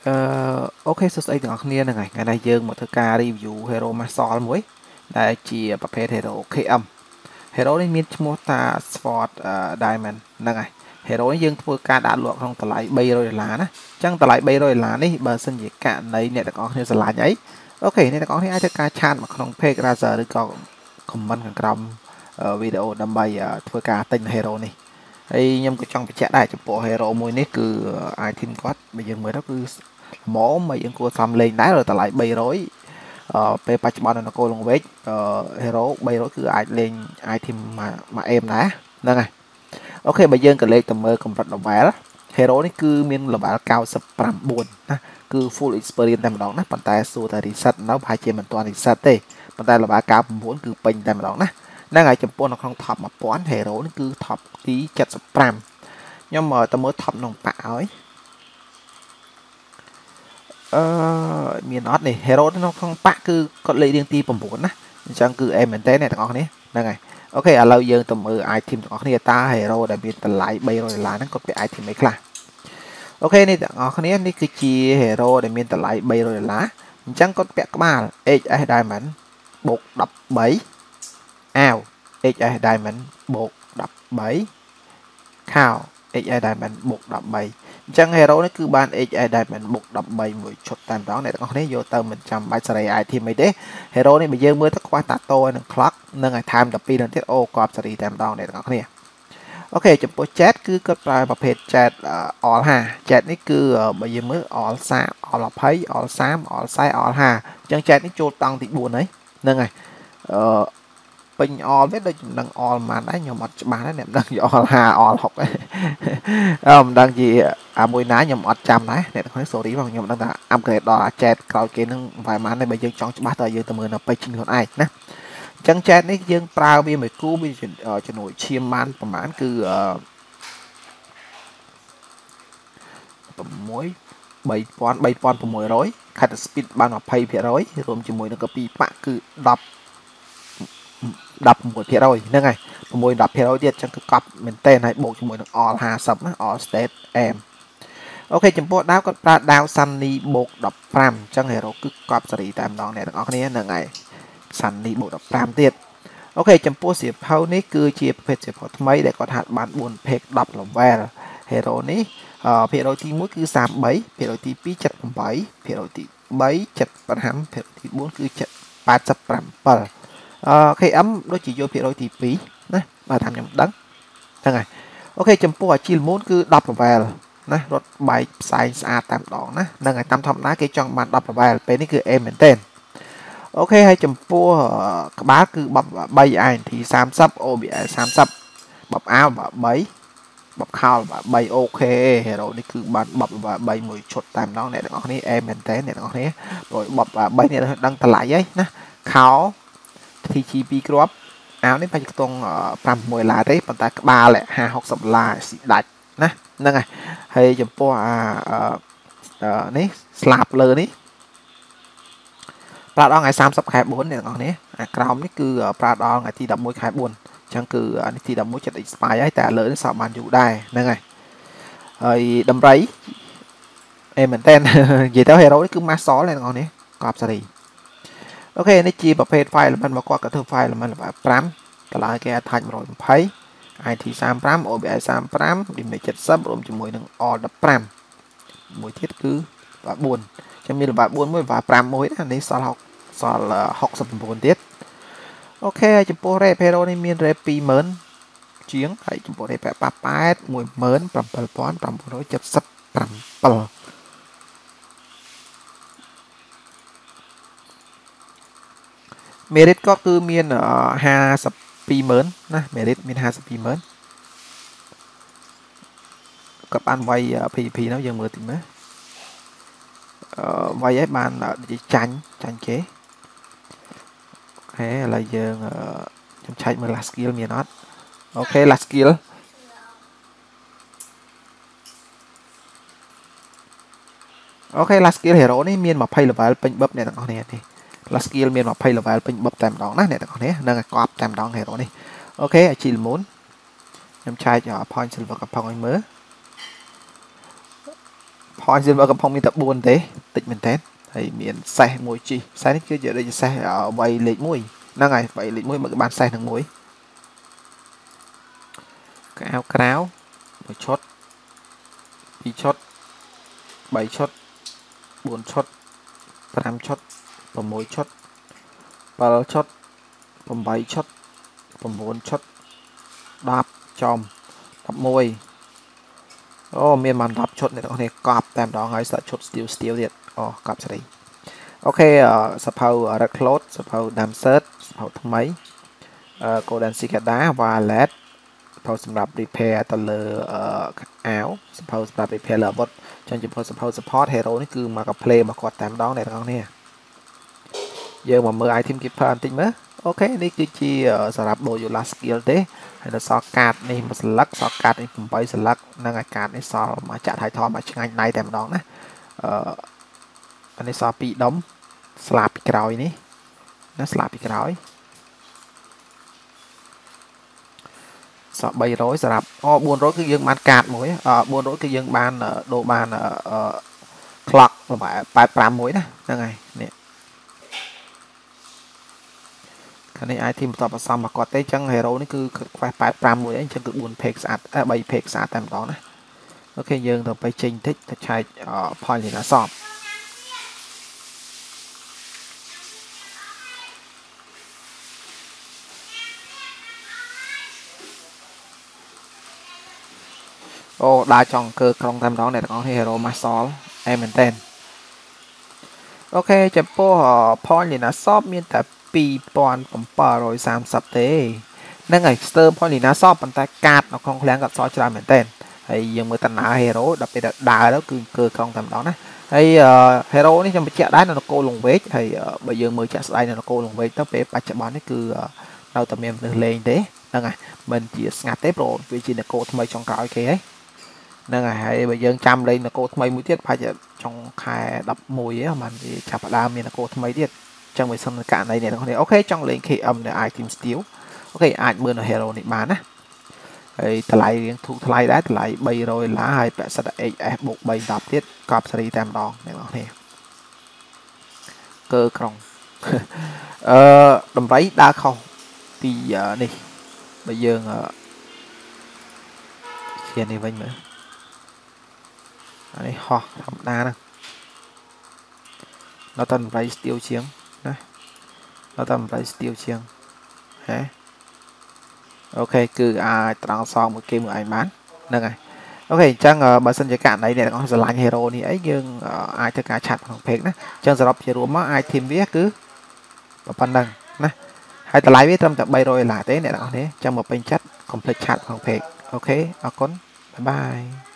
អូខេសួស្តីទាំងអស់គ្នាហ្នឹងហើយថ្ងៃនេះយើងមកធ្វើការ review Hero Muscle មួយដែលជាប្រភេទ Hero KM Hero នេះមានឈ្មោះថា Sword Diamond ហ្នឹងហើយ Hero នេះយើងធ្វើការដាក់លក់ក្នុងតម្លៃ$300ណាអញ្ចឹងតម្លៃ$300នេះបើសិនជាករណីអ្នកទាំងអស់គ្នាស្រឡាញ់អីអូខេអ្នកទាំងអស់គ្នាអាចធ្វើការឆាតមកក្នុង page Razer ឬក៏ comment ខាងក្រោមវីដេអូដើម្បីធ្វើការទិញ Hero នេះហើយខ្ញុំក៏ចង់បញ្ជាក់ដែរចំពោះ Hero មួយនេះគឺ item គាត់បើយើងមើលទៅគឺហ្មងមកយើងគួរសំលេងដែរតម្លៃ300ពេលបច្ចុប្បន្ននៅនគរលង្វែកHero 300គឺអាចលេង item មួយអេមដែរហ្នឹងហើយអូខេបើយើងក៏លេខទៅមើលកម្រិត level Hero នេះគឺមាន level 99ណាគឺ full experience តែម្ដងណាប៉ុន្តែសួរតែ reset នៅប្រហែលជាមិនទាន់ reset ទេប៉ុន្តែ level 99គឺពេញតែម្ដងណាហ្នឹងហើយចំពោះនៅក្នុង top 1000 Hero នេះគឺ top ទី75ខ្ញុំទៅមើល top ក្នុងប៉ាក់ហើយមានអត់នេះ Hero នៅក្នុងប៉ាក់គឺគាត់លេខរៀងទី9ណាអញ្ចឹងគឺអេមែនតើអ្នកទាំងអស់គ្នាហ្នឹងហើយអូខេឥឡូវយើងទៅមើល item ទាំងអស់គ្នាតើ Hero ដែលមានតម្លៃ$300ហ្នឹងគាត់ពាក់ item អីខ្លះអូខេនេះទាំងអស់គ្នានេះគឺជា Hero ដែលមានតម្លៃ$300អញ្ចឹងគាត់ពាក់ក្បាល HS Diamond បូក13អាវ HS Diamond បូក13ខោ HI Diamond បូក13អញ្ចឹង Hero នេះគឺបាន HI Diamond បូក13មួយឈុតតែម្ដងអ្នកទាំងអស់គ្នាយកទៅមិនចាំបាច់សេរី item អីទេ Hero នេះបើយើងមើលទៅខ្វះតាតូហើយនឹង clock នឹងឲ្យថែម12នឹងទៀតអូកប់សេរីតែម្ដងអ្នកទាំងអស់គ្នាអូខេចំពោះ chat គឺគាត់ប្រើប្រភេទ chat all 50 chat នេះគឺបើយើងមើល all 30 all 20 all 30 all 40 all 50អញ្ចឹង chat នេះចូលតង់ទី4ហើយហ្នឹងហើយពេញអលទេដូចមិនដឹងអលប៉ុន្មានដែរខ្ញុំអត់ច្បាស់ដែរអ្នកមិនដឹងជាអល50អល60ទេមិនដឹងជាមួយណាខ្ញុំអត់ចាំដែរអ្នកទាំងនេះ sorry បងខ្ញុំមិនដឹងថា upgrade ដល់ chat ក្រោយគេនឹងប្រហែលទេបើយើងចង់ច្បាស់តើយើងទៅមើលនៅ page ខ្លួនឯងណាអញ្ចឹង chat នេះយើងប្រើវាមួយគូវាជំនួយឈាមបានប្រហែលគឺ3600 cut speed បាន 20% រួមជាមួយនឹងកពីប៉ាក់គឺ16%ហ្នឹងហើយ6-10% ទៀតអញ្ចឹងគឺកប់មែនតើហើយបូកជាមួយនឹង all 50ណា all state aim អូខេចំពោះដាវគាត់ប្រើដាវ Sunny បូក15អញ្ចឹង Hero គឺកប់សេរីតែម្ដងអ្នកទាំងអស់គ្នាហ្នឹងហើយ Sunny បូក15ទៀតអូខេចំពោះសៀវភៅនេះគឺជាប្រភេទសៀវភៅថ្មីដែលគាត់ហាត់បាន4 page 10 level Hero នេះភាគរយទី1គឺ33ភាគរយទី2 78ភាគរយទី3 75ភាគរយទី4គឺ87KM ដូចជាយកភាគរយទី2ណាបើតាមខ្ញុំដឹងហ្នឹងហើយអូខេចំពោះអាជីលមូនគឺ10 level ណារត់បែកផ្សែងស្អាតតែម្ដងណាហ្នឹងហើយតាមធម្មតាគេចង់បាន10 level ពេលនេះគឺអេមែនតើអូខេហើយចំពោះក្បាលគឺបប3 INT 30 OBL 30បបអាវបប3បបខោបប3អូខេ Hero នេះគឺបានបប3មួយឈុតតែម្ដងអ្នកទាំងអស់គ្នាអេមែនតើអ្នកទាំងអស់គ្នាព្រោះបប3នេះដឹងតម្លៃហើយណាខោ TG 2គ្រាប់អាវនេះប្រហែលខ្ទង់$5-6ទេប៉ុន្តែក្បាល$50-60ស៊ីដាច់ណាហ្នឹងហើយចំពោះនេះស្លាប់លើនេះប្រើដល់ថ្ងៃ30 ខែ 4 អ្នកទាំងអស់គ្នាអាក្រោមនេះគឺប្រើដល់ថ្ងៃទី11 ខែ 4 អញ្ចឹងគឺអានេះទី11ចិត្ត expire ហើយតែលើនេះសល់បានយូរដែរហ្នឹងហើយដំរីអេមែនតើនិយាយទៅ Hero នេះគឺ Master អ្នកទាំងអស់គ្នាកប់សេរីអូខេនេះជាប្រភេទ file element របស់គាត់ក៏ធ្វើ file element 5តម្លៃគេ attach 120 IT 35 OBS 35 image 70រួមជាមួយនឹង all 15មួយទៀតគឺ4ចាំមានលេខ4មួយលេខ5មួយណានេះសល់69ទៀតអូខេចំពោះ rate Hero នេះមាន rate 20000ជាងហើយចំពោះ rate 88 17977មេរិតក៏គឺមាន520000ណាមេរិតមាន520000ក៏បានវាយ PVP នោះយើងមើលតិចមើលវាយឲ្យបានចាញ់គេអូខេឥឡូវយើងខ្ញុំឆែកមើល last skill មានអត់អូខេ last skill អូខេ last skill Hero នេះមាន20 level ពេញបឹបអ្នកទាំងអស់គ្នានេះ last skill មាន20 level ពេញបឹបតែម្ដងណាអ្នកទាំងអស់គ្នានឹងកប់តែម្ដង Hero នេះអូខេអាជីលមូនខ្ញុំឆែក point silver កំផុងឲ្យមើល point silver កំផុងមានតែ4ទេតិចមែនតើហើយមានសេះមួយជីសេះនេះគឺជាដូចជាសេះ3លេខ1ហ្នឹងហើយ3លេខ1មកបានសេះនឹង1កៅក្រៅ1ឈុត2ឈុត3ឈុត4ឈុត5ឈុត6ឈុត7ឈុត8ឈុត9ឈុត10ចំ11អូមានបាន10ឈុតអ្នកទាំងនេះកប់តែម្ដងហើយសាក់ឈុតស្ទៀវទៀតអូកប់ស្រីអូខេសភៅ red cloth សភៅ damsert សភៅថ្មីgolden cicada violet សភៅសម្រាប់ repair ទៅលើអាវសភៅសម្រាប់ repair លើអាវុធចឹងចំពោះសភៅ support hero នេះគឺមកកា play មកគាត់តែម្ដងអ្នកទាំងនេះយើងមកមើល item keeper បន្តិចមើលអូខេនេះគឺជាសម្រាប់ do your last skill ទេហើយនៅសល់កាតនេះមួយស្លឹកសល់កាតនេះ8ស្លឹកនិងអាកាតនេះសល់មកចាក់ថៃថតមកឆ្ងាញ់ដៃតែម្ដងណាអានេះសល់2ដុំស្លាបពីក្រោយនេះណាស្លាបពីក្រោយសល់300សម្រាប់400គឺយើងបានកាតមួយ400គឺយើងបានដូរបានclock 85មួយណាហ្នឹងហើយនេះនេះ item បន្តបន្សំមកគាត់ទេអញ្ចឹង hero នេះគឺខ្វះ85មួយអញ្ចឹងគឺ4 page ស្អាត3 page ស្អាតតែម្ដងណាអូខេយើងទៅចេញបន្តិចទៅឆែក point នេះណាសពអូដើរចង់អង្គើក្រុងតែម្ដងអ្នកទាំងអស់នេះ hero muscle អែមែនតើអូខេចំពោះ point នេះណាសពមានតែ2730ទេហ្នឹងហើយ stir point នេះណាសពប៉ុន្តែកាតនៅក្នុងឃ្លាំងគាត់សល់ច្រើនមែនតើហើយយើងមើលតាណា hero ដល់ពេលដើរទៅគឺអង្គើក្រុងតែម្ដងណាហើយ hero នេះខ្ញុំបញ្ជាក់ដែរនៅនគរលង្វែកហើយបើយើងមើលចាក់ស្ដាយនៅនគរលង្វែកទៅពេលបច្ចុប្បន្ននេះគឺនៅតែមានមនុស្សលេងទេហ្នឹងហើយមិនជាស្ងាត់ទេព្រោះវាជានគរថ្មីចុងក្រោយគេហីហ្នឹងហើយបើយើងចាំលេងនគរថ្មីមួយទៀតប្រហែលជាចុងខែ11ហ៎បានវាចាប់ផ្ដើមមាននគរថ្មីទៀតចឹងវាសំខាន់នៃអ្នកទាំងគ្នាអូខេចង់លេង KM នៅ item steel អូខេអាចមើលនៅ hero នេះបានណាហើយតម្លៃរៀងធូរថ្លៃដែរតម្លៃ$300ហើយពាក់សិត HS បូក310ទៀតកប់សេរីតែម្ដងអ្នកទាំងគ្នាកើក្រុងតម្រៃដើរខុសពីនេះបើយើងជានេះវិញមើលអានេះហោះធម្មតាហ្នឹងនៅតែតម្រៃ steel ជាងណានៅតែតម្រៃ steel ជាងហេអូខេគឺអាចត្រង់សងមួយគេមួយឯងបានហ្នឹងហើយអូខេអញ្ចឹងបើសិនជាករណីអ្នកទាំងអស់ស្រឡាញ់ hero នេះអីយើងអាចធ្វើការឆាត់ក្នុង page ណាអញ្ចឹងសរុបជារួមមក item វាគឺប៉ុណ្ណឹងណាហើយតម្លៃវាត្រឹមតែ$300ទេអ្នកទាំងអស់នេះអញ្ចឹងមកពេញចិត្តកុំភ្លេចឆាត់ក្នុង page អូខេអរគុណបាយបាយ